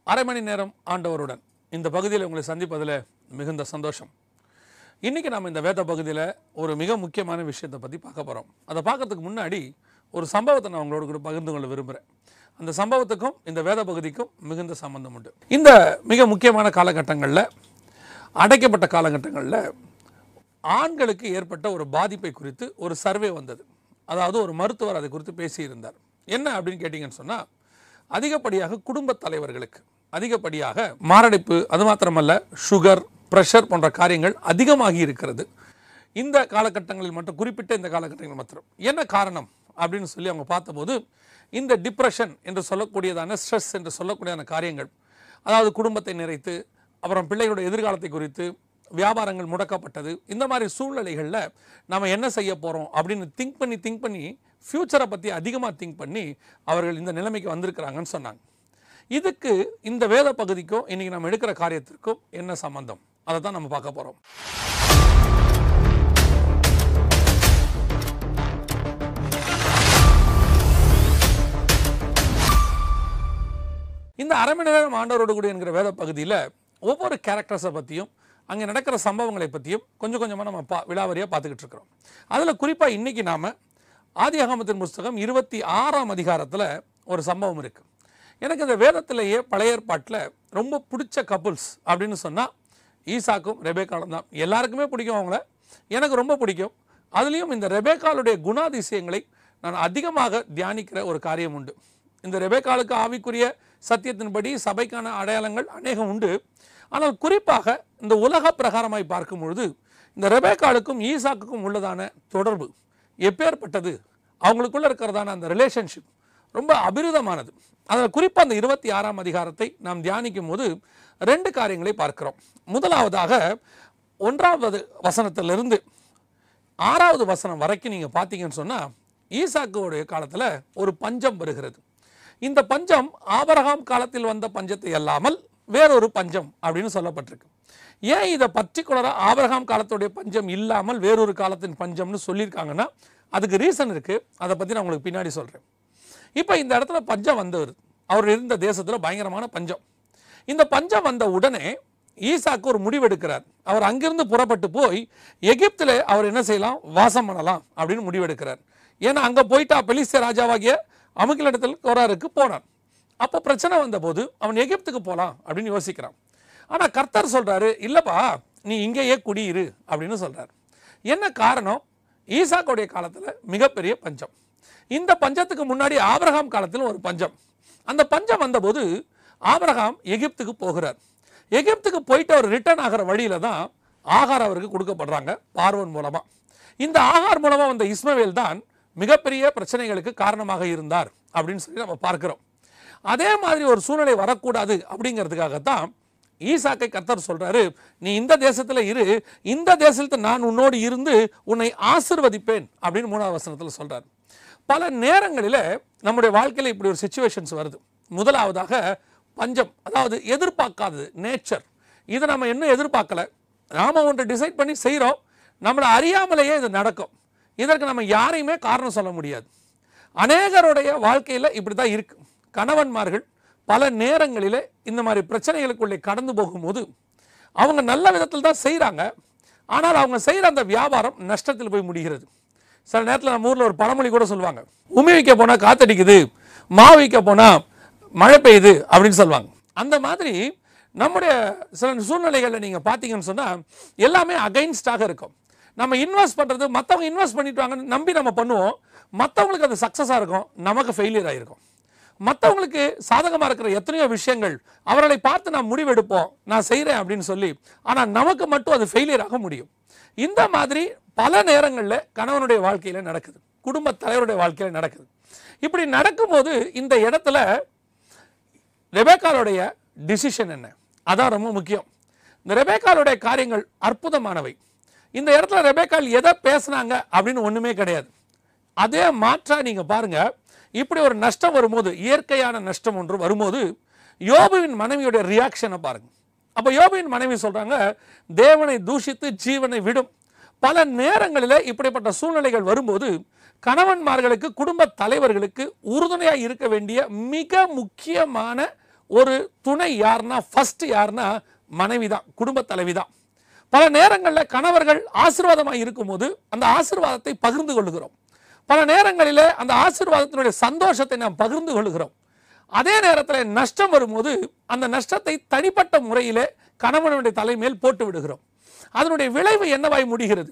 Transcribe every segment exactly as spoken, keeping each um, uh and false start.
அரை மணி நேரம் ஆண்டவருடன் இந்த பகுதியில் உங்களை சந்திப்பதில் மிகுந்த சந்தோஷம். இன்றைக்கி நாம் இந்த வேத பகுதியில் ஒரு மிக முக்கியமான விஷயத்தை பற்றி பார்க்க போகிறோம். அதை பார்க்கறதுக்கு முன்னாடி ஒரு சம்பவத்தை நான் உங்களோட கூட பகிர்ந்து கொள்ள விரும்புகிறேன். அந்த சம்பவத்துக்கும் இந்த வேத பகுதிக்கும் மிகுந்த சம்பந்தம் உண்டு. இந்த மிக முக்கியமான காலகட்டங்களில், அடைக்கப்பட்ட காலகட்டங்களில் ஆண்களுக்கு ஏற்பட்ட ஒரு பாதிப்பை குறித்து ஒரு சர்வே வந்தது. அதாவது ஒரு மருத்துவர் அதை குறித்து பேசியிருந்தார். என்ன அப்படின்னு கேட்டிங்கன்னு சொன்னால், அதிகப்படியாக குடும்பத் தலைவர்களுக்கு அதிகப்படியாக மாரடைப்பு, அது மாத்திரமல்ல சுகர், ப்ரெஷர் போன்ற காரியங்கள் அதிகமாகி இருக்கிறது இந்த காலகட்டங்களில் மட்டும், குறிப்பிட்ட இந்த காலகட்டங்களில் மாத்திரம். என்ன காரணம் அப்படின்னு சொல்லி அவங்க பார்த்தபோது, இந்த டிப்ரெஷன் என்று சொல்லக்கூடியதான, ஸ்ட்ரெஸ் என்று சொல்லக்கூடியதான காரியங்கள், அதாவது குடும்பத்தை நிறைத்து, அப்புறம் பிள்ளைகளுடைய எதிர்காலத்தை குறித்து, வியாபாரங்கள் முடக்கப்பட்டது, இந்த மாதிரி சூழ்நிலைகளில் நம்ம என்ன செய்ய போகிறோம் அப்படின்னு திங்க் பண்ணி திங்க் பண்ணி ஃப்யூச்சரை பற்றி அதிகமாக திங்க் பண்ணி அவர்கள் இந்த நிலைமைக்கு வந்திருக்கிறாங்கன்னு சொன்னாங்க. இதுக்கு இந்த வேத பகுதிக்கும் இன்றைக்கி நம்ம எடுக்கிற காரியத்திற்கும் என்ன சம்பந்தம், அதை தான் நம்ம பார்க்க போகிறோம். இந்த அரை மணி நேரம் ஆண்டவரோடு கூட என்கிற வேத பகுதியில் ஒவ்வொரு கேரக்டர்ஸை பற்றியும், அங்கே நடக்கிற சம்பவங்களை பற்றியும் கொஞ்சம் கொஞ்சமாக நம்ம பா விலாவரியாக பார்த்துக்கிட்டு இருக்கிறோம். அதில் குறிப்பாக இன்றைக்கி நாம் ஆதியாகமத்தின் புஸ்தகம் இருபத்தி ஆறாம் அதிகாரத்தில் ஒரு சம்பவம் இருக்குது. எனக்கு இந்த வேதத்திலேயே பழைய ஏற்பாட்டில் ரொம்ப பிடிச்ச கப்புல்ஸ் அப்படின்னு சொன்னால் ஈசாக்கும் ரெபேக்காலும் தான். எல்லாருக்குமே பிடிக்கும் அவங்கள, எனக்கு ரொம்ப பிடிக்கும். அதுலேயும் இந்த ரெபேக்காலுடைய குணாதிசயங்களை நான் அதிகமாக தியானிக்கிற ஒரு காரியம் உண்டு. இந்த ரெபேக்காலுக்கு ஆவிக்குரிய சத்தியத்தின்படி சபைக்கான அடையாளங்கள் அநேகம் உண்டு. ஆனால் குறிப்பாக இந்த உலக பிரகாரமாய் பார்க்கும் பொழுது இந்த ரெபேக்காலுக்கும் ஈசாக்குக்கும் உள்ளதான தொடர்பு எப்பேற்பட்டது, அவங்களுக்குள்ள இருக்கிறதான அந்த ரிலேஷன்ஷிப் ரொம்ப அபிரிதமானது. அதில் குறிப்பாக அந்த இருபத்தி ஆறாம் அதிகாரத்தை நாம் தியானிக்கும் போது ரெண்டு காரியங்களை பார்க்கிறோம். முதலாவதாக ஒன்றாவது வசனத்திலிருந்து ஆறாவது வசனம் வரைக்கும் நீங்கள் பார்த்தீங்கன்னு சொன்னால், ஈசாக்குடைய காலத்தில் ஒரு பஞ்சம் வருகிறது. இந்த பஞ்சம் ஆபிரகாம் காலத்தில் வந்த பஞ்சத்தை அல்லாமல் வேறொரு பஞ்சம் அப்படின்னு சொல்லப்பட்டிருக்கு. ஏன் இதை பர்டிகுலராக ஆபிரகாம் காலத்துடைய பஞ்சம் இல்லாமல் வேறொரு காலத்தின் பஞ்சம்னு சொல்லியிருக்காங்கன்னா அதுக்கு ரீசன் இருக்குது. அதை பற்றி நான் உங்களுக்கு பின்னாடி சொல்கிறேன். இப்போ இந்த இடத்துல பஞ்சம் வந்தவர், அவர் இருந்த தேசத்தில் பயங்கரமான பஞ்சம். இந்த பஞ்சம் வந்த உடனே ஈசாக்கு ஒரு முடிவெடுக்கிறார். அவர் அங்கிருந்து புறப்பட்டு போய் எகிப்தில் அவர் என்ன செய்யலாம், வாசம் பண்ணலாம் அப்படின்னு முடிவெடுக்கிறார். ஏன்னா அங்கே போயிட்டா பெலிஸ்தே ராஜாவாகிய அமுக்கிலிடத்தில் கோராருக்கு போனான். அப்போ பிரச்சனை வந்தபோது அவன் எகிப்துக்கு போகலாம் அப்படின்னு யோசிக்கிறான். ஆனால் கர்த்தர் சொல்கிறாரு, இல்லைப்பா நீ இங்கேயே குடியிரு அப்படின்னு சொல்கிறார். என்ன காரணம்? ஈசாக்குடைய காலத்தில் மிகப்பெரிய பஞ்சம். இந்த பஞ்சத்துக்கு முன்னாடி ஆபிரகாம் காலத்தில் ஒரு பஞ்சம். அந்த பஞ்சம் வந்தபோது ஆபிரகாம் எகிப்துக்கு போகிறார். எகிப்துக்கு போயிட்டு அவர் ரிட்டர்ன் ஆகிற வழியில தான் ஆகார் அவருக்கு கொடுக்கப்படுறாங்க பார்வோன் மூலமாக. இந்த ஆகார் மூலமாக வந்த இஸ்மவேல் தான் மிகப்பெரிய பிரச்சனைகளுக்கு காரணமாக இருந்தார் அப்படின்னு சொல்லி நம்ம பார்க்கிறோம். அதே மாதிரி ஒரு சூழ்நிலை வரக்கூடாது அப்படிங்கிறதுக்காகத்தான் ஈசாக்கை கர்த்தர் சொல்றாரு, நீ இந்த தேசத்துல இரு, இந்த தேசத்துல நான் உன்னோடு இருந்து உன்னை ஆசிர்வதிப்பேன் அப்படின்னு மூணாவது வசனத்தில் சொல்றாரு. பல நேரங்களில் நம்முடைய வாழ்க்கையில் இப்படி ஒரு சிச்சுவேஷன்ஸ் வருது. முதலாவதாக பஞ்சம், அதாவது எதிர்பார்க்காதது, நேச்சர். இதை நம்ம இன்னும் எதிர்பார்க்கல, நாம ஒன்று டிசைட் பண்ணி செய்கிறோம், நம்மளை அறியாமலேயே இது நடக்கும். இதற்கு நம்ம யாரையுமே காரணம் சொல்ல முடியாது. அநேகருடைய வாழ்க்கையில் இப்படி தான் இருக்கு. கணவன்மார்கள் பல நேரங்களில் இந்த மாதிரி பிரச்சனைகளுக்குள்ளே கடந்து போகும்போது அவங்க நல்ல விதத்தில் தான் செய்கிறாங்க, ஆனால் அவங்க செய்கிற அந்த வியாபாரம் நஷ்டத்தில் போய் முடிகிறது. சில நேரத்தில் நம்ம ஊரில் ஒரு பழமொழி கூட சொல்லுவாங்க, உமி வைக்க போனால் காத்தடிக்குது, மாவு வைக்க போனால் மழை பெய்யுது அப்படின்னு சொல்லுவாங்க. அந்த மாதிரி நம்முடைய சில சூழ்நிலைகளில் நீங்கள் பார்த்தீங்கன்னு சொன்னால் எல்லாமே அகைன்ஸ்டாக இருக்கும். நம்ம இன்வெஸ்ட் பண்ணுறது, மற்றவங்க இன்வெஸ்ட் பண்ணிட்டுவாங்கன்னு நம்பி நம்ம பண்ணுவோம், மற்றவங்களுக்கு அது சக்ஸஸாக இருக்கும், நமக்கு ஃபெயிலியர் ஆகிருக்கும். மற்றவங்களுக்கு சாதகமாக இருக்கிற எத்தனையோ விஷயங்கள் அவர்களை பார்த்து நான் முடிவெடுப்போம், நான் செய்கிறேன் அப்படின்னு சொல்லி, ஆனால் நமக்கு மட்டும் அது ஃபெயிலியர் ஆக முடியும். இந்த மாதிரி பல நேரங்களில் கணவனுடைய வாழ்க்கையில் நடக்குது, குடும்ப தலைவருடைய வாழ்க்கையில் நடக்குது. இப்படி நடக்கும்போது இந்த இடத்துல ரெபேக்காலுடைய டிசிஷன் என்ன, அதான் ரொம்ப முக்கியம். இந்த ரெபேக்காலுடைய காரியங்கள் அற்புதமானவை. இந்த இடத்துல ரெபேக்கால் எதை பேசுனாங்க அப்படின்னு ஒன்றுமே கிடையாது. அதே மாற்றா நீங்கள் பாருங்க, இப்படி ஒரு நஷ்டம் வரும்போது, இயற்கையான நஷ்டம் ஒன்று வரும்போது யோபுவின் மனைவியுடைய ரியாக்ஷனை பாருங்க. அப்போ யோபுவின் மனைவி சொல்றாங்க, தேவனை தூஷித்து ஜீவனை விடும். பல நேரங்களில் இப்படிப்பட்ட சூழ்நிலைகள் வரும்போது கணவன்மார்களுக்கு, குடும்ப தலைவர்களுக்கு உறுதுணையாக இருக்க வேண்டிய மிக முக்கியமான ஒரு துணை யாருன்னா ஃபர்ஸ்ட் யாருன்னா மனைவி தான், குடும்ப தலைவி தான். பல நேரங்களில் கணவர்கள் ஆசீர்வாதமாக இருக்கும்போது அந்த ஆசீர்வாதத்தை பகிர்ந்து கொள்கிறோம். பல நேரங்களில் அந்த ஆசீர்வாதத்தினுடைய சந்தோஷத்தை நாம் பகிர்ந்து கொள்கிறோம். அதே நேரத்தில் நஷ்டம் வரும்போது அந்த நஷ்டத்தை தனிப்பட்ட முறையிலே கணவனுடைய தலைமையில் போட்டு விடுகிறோம். அதனுடைய விளைவு என்னவாய் முடிகிறது?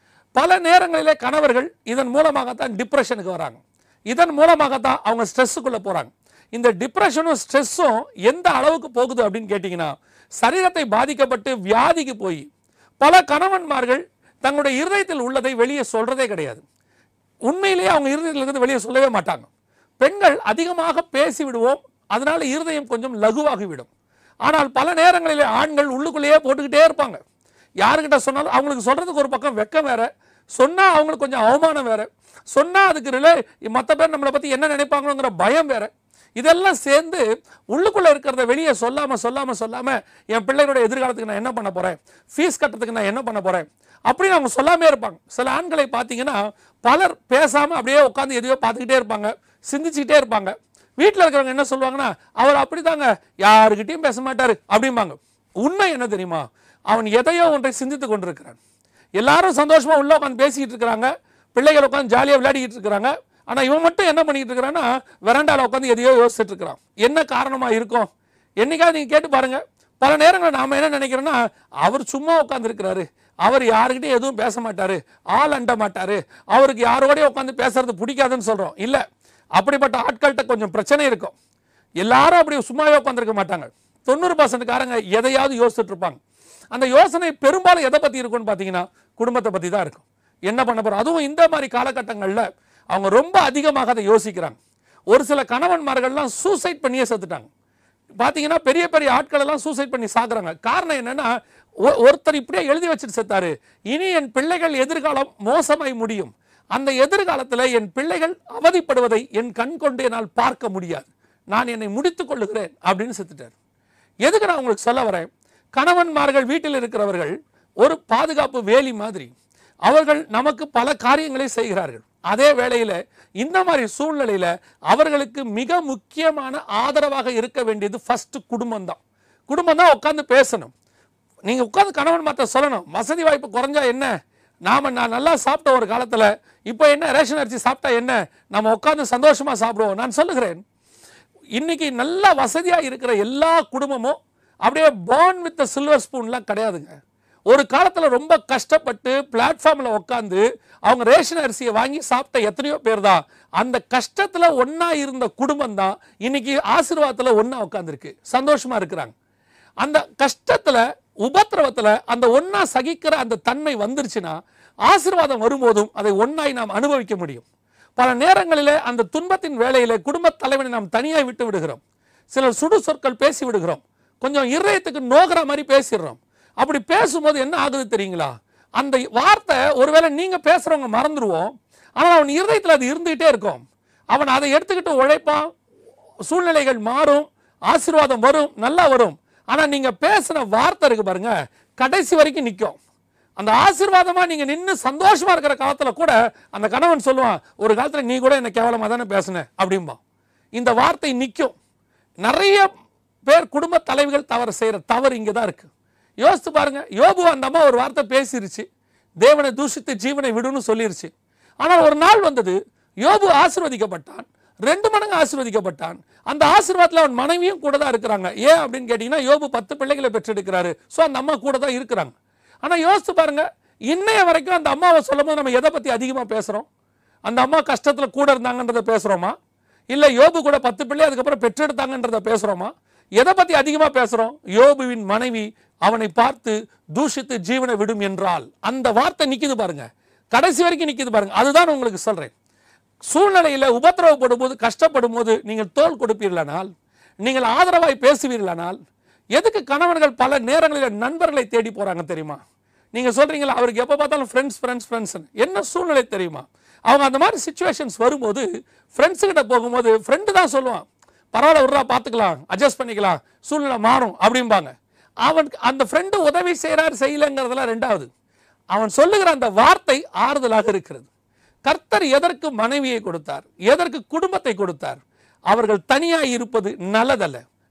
பல நேரங்களிலே கணவர்கள் இதன் மூலமாகத்தான் டிப்ரெஷனுக்கு வராங்க. இதன் மூலமாகத்தான் அவங்க ஸ்ட்ரெஸ்ஸுக்குள்ளே போகிறாங்க. இந்த டிப்ரெஷனும் ஸ்ட்ரெஸ்ஸும் எந்த அளவுக்கு போகுது அப்படின்னு கேட்டிங்கன்னா, சரீரத்தை பாதிக்கப்பட்டு வியாதிக்கு போய் பல கணவன்மார்கள் தங்களுடைய இருதயத்தில் உள்ளதை வெளியே சொல்கிறதே கிடையாது. உண்மையிலேயே அவங்க இருதயத்தில் இருக்கிறது வெளியே சொல்லவே மாட்டாங்க. பெண்கள் அதிகமாக பேசி விடுவோம், அதனால இருதயம் கொஞ்சம் லகுவாகிவிடும். ஆனால் பல நேரங்களில் ஆண்கள் உள்ளுக்குள்ளேயே போட்டுக்கிட்டே இருப்பாங்க. யாருக்கிட்ட சொன்னாலும் அவங்களுக்கு சொல்கிறதுக்கு ஒரு பக்கம் வெக்கம் வேற, சொன்னால் அவங்களுக்கு கொஞ்சம் அவமானம் வேற, சொன்னால் அதுக்கு ரிலே மற்ற பேர் நம்மளை பற்றி என்ன நினைப்பாங்களோங்கிற பயம் வேற. இதெல்லாம் சேர்ந்து உள்ளுக்குள்ளே இருக்கிறத வெளியே சொல்லாமல் சொல்லாமல் சொல்லாமல் என் பிள்ளைகளுடைய எதிர்காலத்துக்கு நான் என்ன பண்ண போகிறேன், ஃபீஸ் கட்டுறதுக்கு நான் என்ன பண்ண போகிறேன் அப்படின்னு அவங்க சொல்லாமே இருப்பாங்க. சில ஆண்களை பார்த்தீங்கன்னா பலர் பேசாமல் அப்படியே உட்காந்து எதையோ பார்த்துக்கிட்டே இருப்பாங்க, சிந்திச்சுக்கிட்டே இருப்பாங்க. வீட்டில் இருக்கிறவங்க என்ன சொல்லுவாங்கன்னா, அவர் அப்படி தாங்க, யாருக்கிட்டையும் பேச மாட்டார் அப்படிம்பாங்க. உண்மை என்ன தெரியுமா? அவன் எதையோ ஒன்றை சிந்தித்து கொண்டிருக்கிறான். எல்லாரும் சந்தோஷமாக உள்ள உட்காந்து பேசிக்கிட்டு இருக்கிறாங்க, பிள்ளைகள் உட்காந்து ஜாலியாக விளையாடிக்கிட்டு இருக்கிறாங்க. ஆனால் இவன் மட்டும் என்ன பண்ணிக்கிட்டு இருக்கிறான்னா வெராண்டாவில் உட்காந்து எதையோ யோசிச்சுட்டு இருக்கிறான். என்ன காரணமாக இருக்கும்? என்னைக்காவது நீங்கள் கேட்டு பாருங்கள். பல நேரங்களில் நாம் என்ன நினைக்கிறோன்னா, அவர் சும்மா உட்காந்துருக்கிறாரு, அவர் யாருக்கிட்டையும் எதுவும் பேச மாட்டார், ஆள் அண்ட மாட்டார், அவருக்கு யாரோடய உட்காந்து பேசுறது பிடிக்காதுன்னு சொல்கிறோம். இல்லை, அப்படிப்பட்ட ஆட்கள்கிட்ட கொஞ்சம் பிரச்சனை இருக்கும். எல்லாரும் அப்படி சும்மாவே உட்காந்துருக்க மாட்டாங்க. தொண்ணூறு பர்சன்ட் காரங்க எதையாவது யோசிச்சுட்டு இருப்பாங்க. அந்த யோசனை பெரும்பாலும் எதை பற்றி இருக்கும்னு பார்த்தீங்கன்னா குடும்பத்தை பற்றி தான் இருக்கும். என்ன பண்ண போகிறோம்? அதுவும் இந்த மாதிரி காலகட்டங்களில் அவங்க ரொம்ப அதிகமாக அதை யோசிக்கிறாங்க. ஒரு சில கணவன்மார்கள்லாம் சூசைட் பண்ணியே செத்துட்டாங்க. பார்த்தீங்கன்னா பெரிய பெரிய ஆட்கள் எல்லாம் சூசைட் பண்ணி சாகுறாங்க. காரணம் என்னன்னா, ஒருத்தர் இப்படியே எழுதி வச்சுட்டு செத்தாரு, இனி என் பிள்ளைகள் எதிர்காலம் மோசமாய் முடியும், அந்த எதிர்காலத்தில் என் பிள்ளைகள் அவதிப்படுவதை என் கண் கொண்டு என்னால் பார்க்க முடியாது, நான் என்னை முடித்துக் கொள்ளுகிறேன் அப்படின்னு செத்துட்டார். எதுக்கு நான் உங்களுக்கு சொல்ல வரேன்? கணவன்மார்கள் வீட்டில் இருக்கிறவர்கள் ஒரு பாதுகாப்பு வேலி மாதிரி, அவர்கள் நமக்கு பல காரியங்களை செய்கிறார்கள். அதே வேளையில் இந்த மாதிரி சூழ்நிலையில் அவர்களுக்கு மிக முக்கியமான ஆதரவாக இருக்க வேண்டியது ஃபர்ஸ்ட் குடும்பம் தான். குடும்பம் தான் உட்காந்து பேசணும். நீங்கள் உட்காந்து கணவன் மாற்ற சொல்லணும். வசதி வாய்ப்பு குறைஞ்சா என்ன, நாம் நான் நல்லா சாப்பிட்ட ஒரு காலத்தில் இப்போ என்ன ரேஷன் அரிசி சாப்பிட்டா என்ன, நம்ம உட்காந்து சந்தோஷமாக சாப்பிடுவோம். நான் சொல்லுகிறேன், இன்னைக்கு நல்ல வசதியாக இருக்கிற எல்லா குடும்பமும் அப்படியே பார்ன் வித் சில்வர் ஸ்பூன்லாம் கிடையாதுங்க. ஒரு காலத்தில் ரொம்ப கஷ்டப்பட்டு பிளாட்ஃபார்மில் உட்காந்து அவங்க ரேஷன் அரிசியை வாங்கி சாப்பிட்ட எத்தனையோ பேர் தான். அந்த கஷ்டத்தில் ஒன்றா இருந்த குடும்பம் தான் இன்னைக்கு ஆசீர்வாதத்தில் ஒன்றா உட்காந்துருக்கு, சந்தோஷமாக இருக்கிறாங்க. அந்த கஷ்டத்தில் உபத்திரவத்தில் அந்த ஒன்றா சகிக்கிற அந்த தன்மை வந்துருச்சுன்னா ஆசீர்வாதம் வரும்போதும் அதை ஒன்றாய் நாம் அனுபவிக்க முடியும். பல நேரங்களில் அந்த துன்பத்தின் வேளையில் குடும்ப தலைவனை நாம் தனியாக விட்டு விடுகிறோம். சிலர் சுடு சொற்கள் பேசி விடுகிறோம், கொஞ்சம் இருதயத்துக்கு நோகிற மாதிரி பேசிடுறோம். அப்படி பேசும்போது என்ன ஆகுது தெரியுங்களா? அந்த வார்த்தை ஒருவேளை நீங்கள் பேசுகிறவங்க மறந்துடுவோம், ஆனால் அவன் இருதயத்தில் அது இருந்துகிட்டே இருக்கும். அவன் அதை எடுத்துக்கிட்டு உழைப்பான், சூழ்நிலைகள் மாறும், ஆசீர்வாதம் வரும், நல்லா வரும். ஆனால் நீங்கள் பேசுகிற வார்த்தை இருக்கு பாருங்க, கடைசி வரைக்கும் நிற்கும். அந்த ஆசீர்வாதமாக நீங்கள் நின்று சந்தோஷமாக இருக்கிற காலத்தில் கூட அந்த கணவன் சொல்லுவான், ஒரு காலத்தில் நீ கூட என்னை கேவலமாக தானே பேசுன அப்படின்பா. இந்த வார்த்தை நிற்கும். நிறைய பேர் குடும்ப தலைவிகள் தவறு செய்கிற தவறு இங்கே தான் இருக்குது. யோசித்து பாருங்க, யோபு அந்த அம்மா ஒரு வார்த்தை பேசிருச்சு, தேவனை தூஷித்து ஜீவனை விடுன்னு சொல்லிருச்சு. ஆனால் ஒரு நாள் வந்தது, யோபு ஆசீர்வதிக்கப்பட்டான், ரெண்டு மடங்கு ஆசீர்வதிக்கப்பட்டான். அந்த ஆசீர்வாதத்தில் அவன் மனைவியும் கூட தான் இருக்கிறாங்க. ஏன் அப்படின்னு கேட்டீங்கன்னா, யோபு பத்து பிள்ளைகளை பெற்றெடுக்கிறாரு, ஸோ அந்த அம்மா கூட தான் இருக்கிறாங்க. ஆனால் யோசித்து பாருங்க, இன்னைய வரைக்கும் அந்த அம்மாவை சொல்லும் போது நம்ம எதை பற்றி அதிகமாக பேசுகிறோம்? அந்த அம்மா கஷ்டத்தில் கூட இருந்தாங்கன்றதை பேசுகிறோமா, இல்லை யோபு கூட பத்து பிள்ளை அதுக்கப்புறம் பெற்றெடுத்தாங்கன்றதை பேசுகிறோமா? எதை பற்றி அதிகமாக பேசுகிறோம்? யோபுவின் மனைவி அவனை பார்த்து தூஷித்து ஜீவனை விடும் என்றால் அந்த வார்த்தை நிற்கிது பாருங்க, கடைசி வரைக்கும் நிற்கிது பாருங்க. அதுதான் உங்களுக்கு சொல்கிறேன். சூழ்நிலையில் உபத்திரவப்படும் போது, கஷ்டப்படும் போது நீங்கள் தோள் கொடுப்பீர்களானால், நீங்கள் ஆதரவாய் பேசுவீர்களானால், எதுக்கு கணவன்கள் பல நேரங்களில் நண்பர்களை தேடி போகிறாங்க தெரியுமா? நீங்கள் சொல்கிறீங்களா, அவருக்கு எப்போ பார்த்தாலும் ஃப்ரெண்ட்ஸ் ஃப்ரெண்ட்ஸ் ஃப்ரெண்ட்ஸ் என்ன சூழ்நிலை தெரியுமா? அவங்க அந்த மாதிரி சிச்சுவேஷன்ஸ் வரும்போது ஃப்ரெண்ட்ஸுக்கிட்ட போகும்போது ஃப்ரெண்டு தான் சொல்லுவான், பரவாயில்ல விட்றா, பார்த்துக்கலாம், அட்ஜஸ்ட் பண்ணிக்கலாம், சூழ்நிலை மாறும் அப்படிம்பாங்க. அவன் அந்த ஃப்ரெண்டு உதவி செய்கிறார் செய்யலைங்கிறதுலாம் ரெண்டாவது. அவன் சொல்லுகிற அந்த வார்த்தை ஆறுதலாக இருக்கிறது. கர்த்தர் எதற்கு மனைவியை கொடுத்தார், எதற்கு குடும்பத்தை கொடுத்தார்? அவர்கள் தனியாக இருப்பது நல்லதல்ல.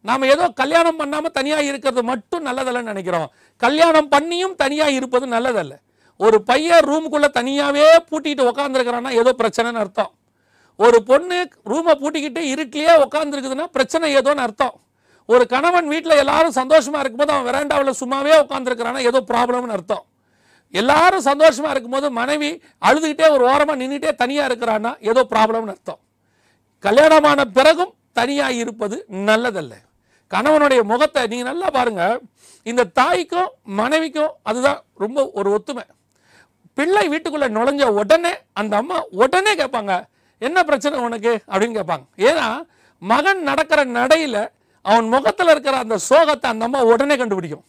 நாம் ஏதோ கல்யாணம் பண்ணாமல் தனியாக இருக்கிறது மட்டும் நல்லதல்லன்னு நினைக்கிறோம். கல்யாணம் பண்ணியும் தனியாக இருப்பது நல்லதல்ல. ஒரு பையன் ரூமுக்குள்ளே தனியாகவே பூட்டிக்கிட்டு உட்காந்துருக்கிறான்னா ஏதோ பிரச்சனைன்னு அர்த்தம். ஒரு பொண்ணு ரூமை பூட்டிக்கிட்டு இருட்டிலேயே உட்காந்துருக்குதுன்னா பிரச்சனை ஏதோன்னு அர்த்தம். ஒரு கணவன் வீட்டில் எல்லாரும் சந்தோஷமாக இருக்கும்போது அவன் வெராண்டாவில் சும்மாவே உட்காந்துருக்கிறான்னா ஏதோ ப்ராப்ளம்னு அர்த்தம். எல்லாரும் சந்தோஷமாக இருக்கும்போது மனைவி அழுதுகிட்டே ஒரு ஓரமாக நின்றுட்டே தனியாக இருக்கிறான்னா ஏதோ ப்ராப்ளம்னு அர்த்தம். கல்யாணமான பிறகும் தனியாக இருப்பது நல்லதல்ல. கணவனுடைய முகத்தை நீங்கள் நல்லா பாருங்கள். இந்த தாய்க்கும் மனைவிக்கும் அதுதான் ரொம்ப ஒரு ஒத்துமை. பிள்ளை வீட்டுக்குள்ளே நுழைஞ்ச உடனே அந்த அம்மா உடனே கேட்பாங்க, என்ன பிரச்சனை உனக்கு அப்படின்னு கேட்பாங்க. ஏன்னா மகன் நடக்கிற நடையில் அவன் முகத்தில் இருக்கிற அந்த சோகத்தை அந்த அம்மா உடனே கண்டுபிடிக்கும்.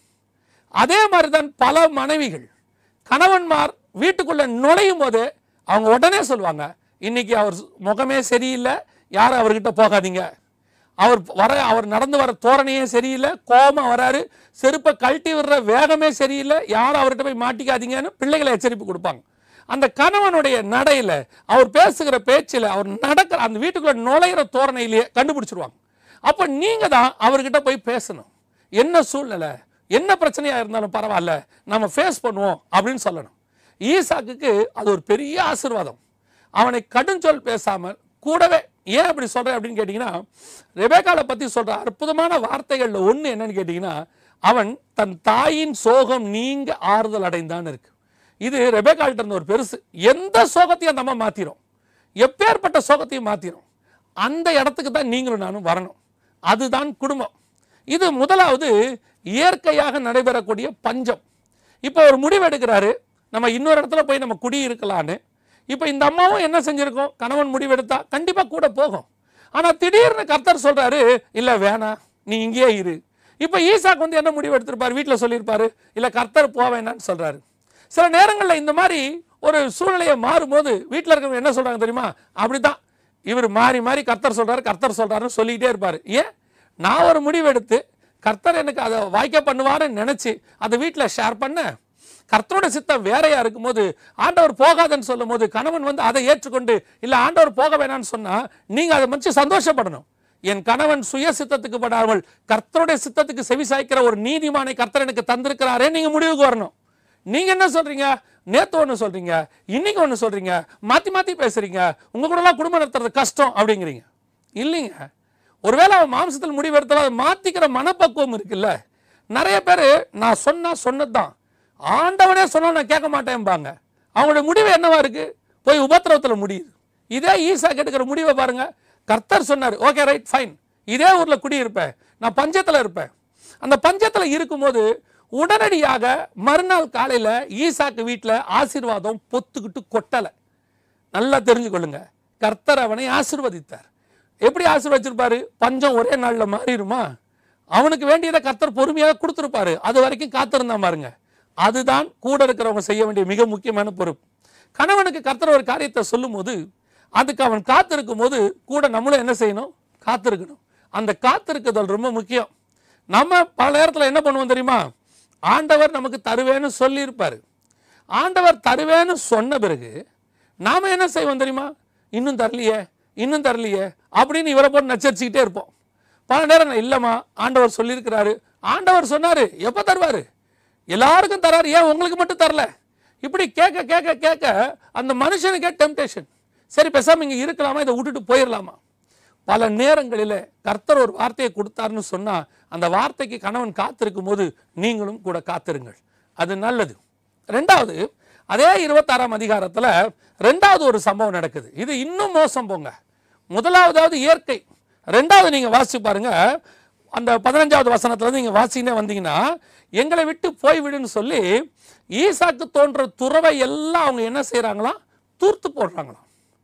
அதே மாதிரி தான் பல மனைவிகள் கணவன்மார் வீட்டுக்குள்ளே நுழையும் போது அவங்க உடனே சொல்லுவாங்க, இன்னைக்கு அவர் முகமே சரியில்லை, யாரும் அவர்கிட்ட போகாதீங்க, அவர் வர அவர் நடந்து வர தோரணையே சரியில்லை, கோபமாக வராரு, செருப்பை கழட்டி விடுற வேகமே சரியில்லை, யாரும் அவர்கிட்ட போய் மாட்டிக்காதீங்கன்னு பிள்ளைகளை எச்சரிப்பு கொடுப்பாங்க. அந்த கணவனுடைய நடையில் அவர் பேசுகிற பேச்சில் அவர் நடக்கிற அந்த வீட்டுக்குள்ள நுழையிற தோரணையிலேயே கண்டுபிடிச்சிருவாங்க. அப்போ நீங்கள் தான் அவர்கிட்ட போய் பேசணும். என்ன சூழ்நிலை, என்ன பிரச்சனையாக இருந்தாலும் பரவாயில்ல, நம்ம ஃபேஸ் பண்ணுவோம் அப்படின்னு சொல்லணும். ஈசாக்குக்கு அது ஒரு பெரிய ஆசீர்வாதம். அவனை கடுஞ்சொல் பேசாமல் கூடவே, ஏன் அப்படி சொல்கிறேன் அப்படின்னு கேட்டிங்கன்னா, ரெபேக்காவை பற்றி சொல்கிற அற்புதமான வார்த்தைகளில் ஒன்று என்னன்னு கேட்டிங்கன்னா, அவன் தன் தாயின் சோகம் நீங்க ஆறுதல் அடைந்தான்னு இருக்கு. இது ரெபேக்காள்கிட்ட இருந்த ஒரு பெருசு. எந்த சோகத்தையும் அந்த அம்மா மாற்றிடும், எப்பேற்பட்ட சோகத்தையும் மாற்றிடும். அந்த இடத்துக்கு தான் நீங்களும் நானும் வரணும். அதுதான் குடும்பம். இது முதலாவது இயற்கையாக நடைபெறக்கூடிய பஞ்சம். இப்போ ஒரு முடிவு எடுக்கிறாரு, நம்ம இன்னொரு இடத்துல போய் நம்ம குடி இருக்கலான்னு. இப்போ இந்த அம்மாவும் என்ன செஞ்சிருக்கோம், கணவன் முடிவெடுத்தா கண்டிப்பாக கூட போகும். ஆனால் திடீர்னு கர்த்தர் சொல்கிறாரு, இல்லை வேணாம் நீ இங்கேயே இரு. இப்போ ஈசாக்கு வந்து என்ன முடிவு எடுத்திருப்பார், வீட்டில் சொல்லியிருப்பாரு, இல்லை கர்த்தர் போவேனான்னு சொல்கிறாரு. சில நேரங்களில் இந்த மாதிரி ஒரு சூழ்நிலையை மாறும்போது வீட்டில் இருக்கிறவங்க என்ன சொல்கிறாங்க தெரியுமா, அப்படி தான் இவர் மாறி மாறி கர்த்தர் சொல்கிறாரு கர்த்தர் சொல்கிறாருன்னு சொல்லிக்கிட்டே இருப்பார். ஏன், நான் ஒரு முடிவு எடுத்து கர்த்தர் எனக்கு அதை வாய்க்க பண்ணுவாருன்னு நினச்சி அதை வீட்டில் ஷேர் பண்ண, கர்த்தரோட சித்தம் வேறையா இருக்கும்போது ஆண்டவர் போகாதன்னு சொல்லும் போது கணவன் வந்து அதை ஏற்றுக்கொண்டு இல்லை ஆண்டவர் போக வேணான்னு சொன்னால் நீங்கள் அதை மச்சு சந்தோஷப்படணும். என் கணவன் சுய சித்தத்துக்கு படாமல் கர்த்தருடைய சித்தத்துக்கு செவி சாய்க்கிற ஒரு நீதிமானை கர்த்தர் எனக்கு தந்திருக்கிறாரே நீங்கள் முடிவுக்கு வரணும். நீங்கள் என்ன சொல்கிறீங்க, நேற்று ஒன்று சொல்கிறீங்க, இன்னைக்கு ஒன்று சொல்கிறீங்க, மாற்றி மாற்றி பேசுகிறீங்க, உங்கள் கூடலாம் குடும்பம் நடத்துறது கஷ்டம் அப்படிங்கிறீங்க. இல்லைங்க, ஒருவேளை அவன் மாம்சத்தில் முடிவு எடுத்தாலும் அதை மாற்றிக்கிற மனப்பக்குவம் இருக்குல்ல. நிறைய பேர் நான் சொன்னால் சொன்னது தான், ஆண்டவனே சொன்னால் நான் கேட்க மாட்டேன்பாங்க. அவங்களுடைய முடிவு என்னவா இருக்கு, போய் உபத்திரவத்தில் முடியுது. இதே ஈசாக்கு எடுக்கிற முடிவை பாருங்க. கர்த்தர் சொன்னார், ஓகே ரைட் ஃபைன், இதே ஊரில் குடியிருப்பேன், நான் பஞ்சத்தில் இருப்பேன். அந்த பஞ்சத்தில் இருக்கும்போது உடனடியாக மறுநாள் காலையில் ஈசாக்கு வீட்டில் ஆசீர்வாதம் பொத்துக்கிட்டு கொட்டலை. நல்லா தெரிஞ்சுக்கொள்ளுங்க, கர்த்தர் அவனை ஆசீர்வதித்தார். எப்படி ஆசீர்வதிச்சிருப்பாரு, பஞ்சம் ஒரே நாளில் மாறிடுமா, அவனுக்கு வேண்டியதை கர்த்தர் பொறுமையாக கொடுத்துருப்பாரு. அது வரைக்கும் காத்திருந்தான் பாருங்க. அதுதான் கூட இருக்கிறவங்க செய்ய வேண்டிய மிக முக்கியமான பொறுப்பு. கணவனுக்கு கர்த்தர் ஒரு காரியத்தை சொல்லும் போது அதுக்கு அவன் காத்திருக்கும் போது கூட நம்மளும் என்ன செய்யணும், காத்திருக்கணும். அந்த காத்திருக்குதல் ரொம்ப முக்கியம். நம்ம பல நேரத்தில் என்ன பண்ணுவோம் தெரியுமா, ஆண்டவர் நமக்கு தருவேன்னு சொல்லியிருப்பார். ஆண்டவர் தருவேன்னு சொன்ன பிறகு நாம் என்ன செய்வோம் தெரியுமா, இன்னும் தரலையே இன்னும் தரலையே அப்படின்னு இவரை போட்டு நச்சரிச்சுக்கிட்டே இருப்போம். பல நேரம் இல்லைம்மா ஆண்டவர் சொல்லியிருக்கிறாரு, ஆண்டவர் சொன்னார், எப்போ தருவார், எல்லாருக்கும் தராரு, ஏன் உங்களுக்கு மட்டும் தரல, இப்படி கேட்க கேட்க கேட்க அந்த மனுஷனுக்கே டெம்டேஷன். சரி பேசாமல் இங்கே இருக்கலாமா, இதை விட்டுட்டு போயிடலாமா. பல நேரங்களில் கர்த்தர் ஒரு வார்த்தையை கொடுத்தாருன்னு சொன்னால் அந்த வார்த்தைக்கு கணவன் காத்திருக்கும் போது நீங்களும் கூட காத்திருங்கள், அது நல்லது. ரெண்டாவது, அதே இருபத்தாறாம் அதிகாரத்தில் ரெண்டாவது ஒரு சம்பவம் நடக்குது. இது இன்னும் மோசம் போங்க. முதலாவதாவது இயற்கை, ரெண்டாவது நீங்கள் வாசிச்சு பாருங்க. அந்த பதினஞ்சாவது வசனத்துலேருந்து நீங்கள் வாசினே வந்தீங்கன்னா, எங்களை விட்டு போய்விடுன்னு சொல்லி ஈசாக்கு தோன்ற துறவை எல்லாம் அவங்க என்ன செய்கிறாங்களாம், தூர்த்து போடுறாங்களாம்.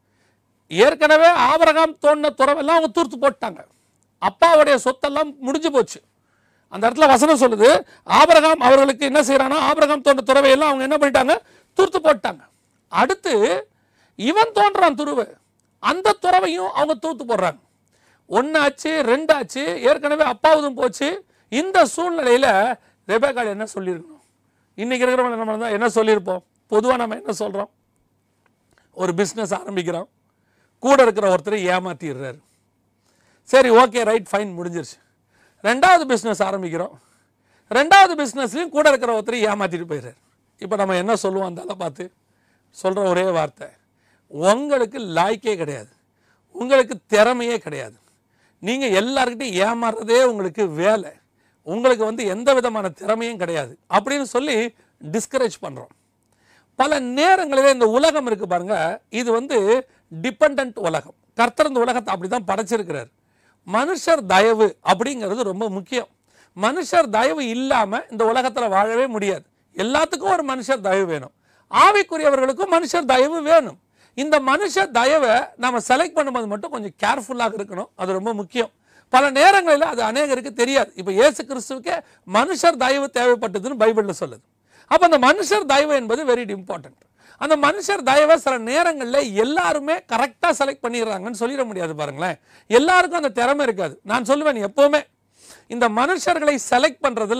ஏற்கனவே ஆபிரகாம் தோன்ற துறவெல்லாம் அவங்க தூர்த்து போட்டாங்க. அப்பாவுடைய சொத்தெல்லாம் முடிஞ்சு போச்சு. அந்த இடத்துல வசனம் சொல்லுது, ஆபிரகாம் அவர்களுக்கு என்ன செய்யறானா, ஆபிரகாம் தோன்ற துறவையெல்லாம் அவங்க என்ன பண்ணிட்டாங்க, தூர்த்து போட்டாங்க. அடுத்து இவன் தோன்றான் துருவை, அந்த துறவையும் அவங்க தூர்த்து போடுறாங்க. ஒன்னாச்சு ரெண்டாச்சு, ஏற்கனவே அப்பாவதும் போச்சு. இந்த சூழ்நிலையில் ரெபேக்காள் என்ன சொல்லியிருக்கணும், இன்னைக்கு இருக்கிறவங்க நம்ம தான் என்ன சொல்லியிருப்போம். பொதுவாக நம்ம என்ன சொல்கிறோம், ஒரு பிஸ்னஸ் ஆரம்பிக்கிறோம், கூட இருக்கிற ஒருத்தர் ஏமாற்றிடுறாரு. சரி ஓகே ரைட் ஃபைன் முடிஞ்சிருச்சு. ரெண்டாவது பிஸ்னஸ் ஆரம்பிக்கிறோம். ரெண்டாவது பிஸ்னஸ்லையும் கூட இருக்கிற ஒருத்தர் ஏமாற்றிட்டு போயிடுறாரு. இப்போ நம்ம என்ன சொல்லுவோம் அந்த ஆளை பார்த்து? சொல்கிற ஒரே வார்த்தை, உங்களுக்கு லாய்க்கே கிடையாது, உங்களுக்கு திறமையே கிடையாது, நீங்கள் எல்லாருக்கிட்டையும் ஏமாறுறதே உங்களுக்கு வேலை, உங்களுக்கு வந்து எந்த விதமான திறமையும் கிடையாது அப்படின்னு சொல்லி டிஸ்கரேஜ் பண்ணுறோம். பல நேரங்களில் இந்த உலகம் இருக்குது பாருங்கள், இது வந்து டிபெண்ட் உலகம். கர்த்தர் இந்த உலகத்தை அப்படி தான் படைச்சிருக்கிறார். மனுஷர் தயவு அப்படிங்கிறது ரொம்ப முக்கியம். மனுஷர் தயவு இல்லாமல் இந்த உலகத்தில் வாழவே முடியாது. எல்லாத்துக்கும் ஒரு மனுஷர் தயவு வேணும். ஆவிக்குரியவர்களுக்கும் மனுஷர் தயவு வேணும். இந்த மனுஷர் தயவை நம்ம செலக்ட் பண்ணும்போது மட்டும் கொஞ்சம் கேர்ஃபுல்லாக இருக்கணும். அது ரொம்ப முக்கியம். பல நேரங்களில் அது அநேகருக்கு தெரியாது. இப்போ இயேசு கிறிஸ்துவுக்கே மனுஷர் தயவு தேவைப்பட்டதுன்னு பைபிளில் சொல்லுது. அப்போ அந்த மனுஷர் தயவு என்பது வெரி இம்பார்ட்டன்ட். அந்த மனுஷர் தயவை சில நேரங்களில் எல்லாருமே கரெக்டாக செலக்ட் பண்ணிடுறாங்கன்னு சொல்லிட முடியாது பாருங்களேன். எல்லாருக்கும் அந்த திறமை இருக்காது. நான் சொல்லுவேன் எப்போவுமே இந்த மனுஷர்களை செலக்ட் பண்ணுறதுல